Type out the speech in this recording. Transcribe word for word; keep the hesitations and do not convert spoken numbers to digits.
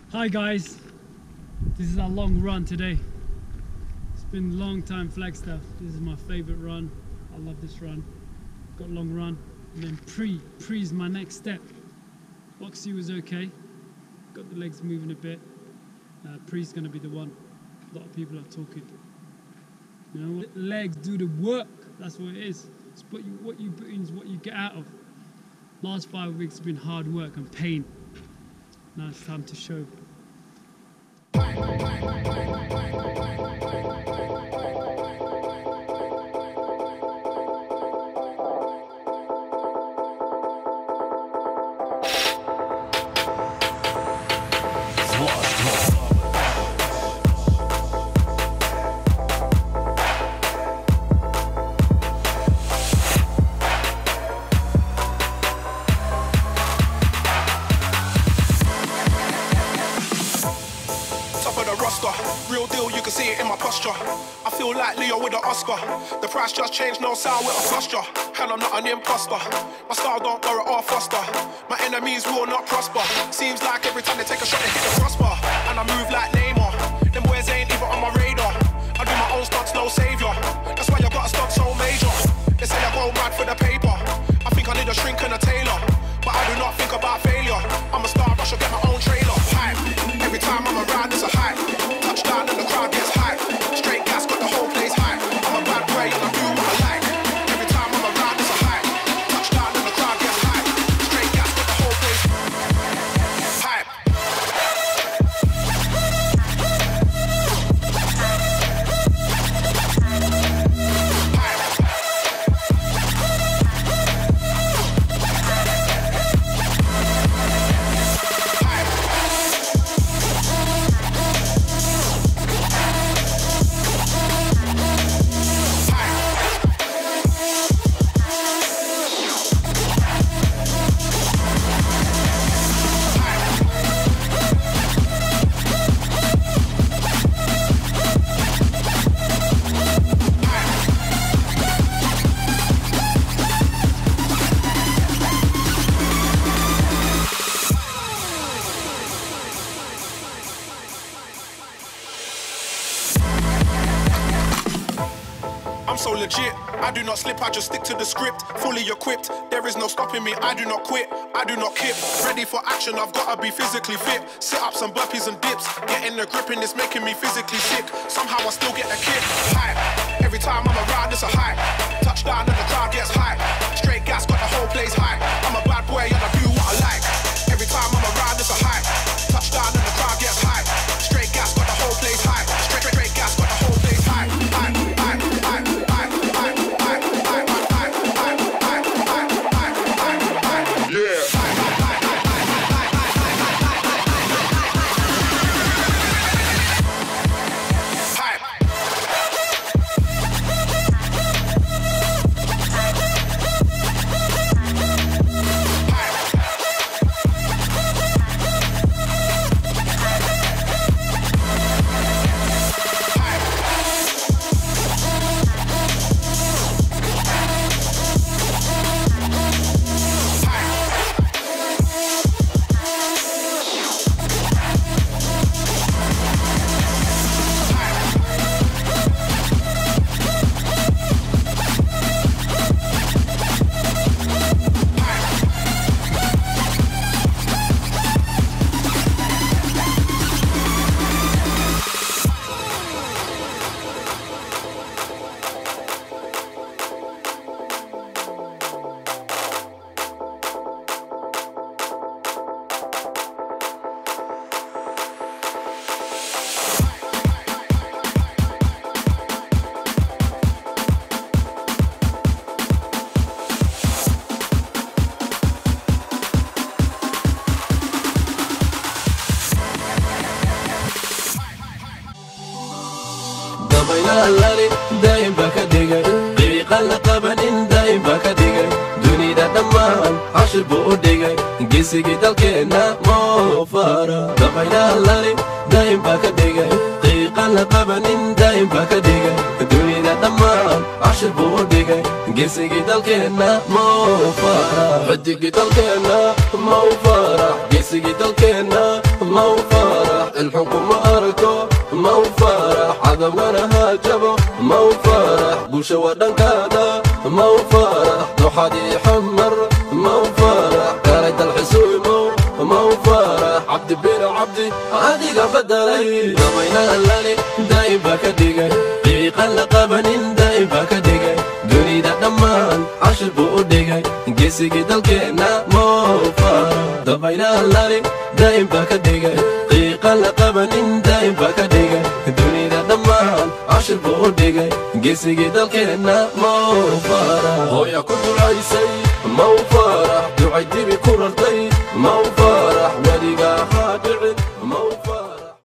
Hi guys, this is our long run today. It's been a long time Flagstaff. This is my favorite run. I love this run. Got a long run, and then pre, pre is my next step. Oxy was okay, got the legs moving a bit. Uh, pre's gonna be the one. A lot of people are talking. You know, legs do the work. That's what it is. It's what you, what you put in is what you get out of. Last five weeks have been hard work and pain. Now it's time to show. Real deal, you can see it in my posture. I feel like Leo with an Oscar. The price just changed, no sound with a posture. And I'm not an imposter. My style don't borrow or foster. My enemies will not prosper. Seems like every time they take a shot, they hit the crossbar. And I move like Neymar. Them boys ain't even on my radar. I do my own stunts, no savior. That's why you got a stunt so major. They say I go mad for the paper. I think I need a shrink and a tailor. But I do not think about failure. I'm a star, I should get my own trailer. Hype. Every time I'm around, it's a hype. Touchdown and the crowd gets hype. Straight gas got the whole place hype. I'm a bad boy and I do what I like. Every time I'm around, it's a hype. Touchdown and the crowd gets hype. Straight gas got the whole place hype. I'm so legit, I do not slip, I just stick to the script. Fully equipped, there is no stopping me, I do not quit, I do not kip. Ready for action, I've gotta be physically fit. Sit-ups and burpees and dips, getting the grip and it's making me physically sick. Somehow I still get a kick. Hype, every time I'm around it's a hype. Touchdown and the crowd gets hype. Straight gas got the whole place hype. I'm a bad boy and I do what I like. Every time I'm around it's a hype. Touchdown and the crowd gets hype. Straight gas got the whole place hype. Straight, straight, straight gas got the whole place hype. Hype, hype, hype. اللالي دايم بكدقي طريقا لقبن دايم بكدقي دوني دا دمان عشر بودقي قيسي قدل كينا مو فارا دبينا اللالي دايم بكدقي طريقا لقبن دايم بكدقي دوني دا دمان عشر بودقي قيسي قدل كينا مو فارا حدي قدل كينا مو فارا قيسي قدل كينا مو فرح الحكم أركو مو فرح عذبنا هاجبو مو فرح بوش ودن كادا مو فرح دوحدي حمر مو فرح كاريت الحسوي مو مو فرح عبد بين عبدي عادي قبدلي ضمينا اللالي دايبا كديقي قيقا لقبن دايبا كديقي دوني دا دمان عشر بو ديقي قيسي قدل كينا مو فرح ضمينا اللالي دايبا كديقي قيقا لقبن دايبا كديقي دوني دا دمان عشر بو ديقي قيسي قدل كينا مو فرح هويا كنت رئيسي مو فرح دعي ديبي كوررتي مو فرح وليقا خادعي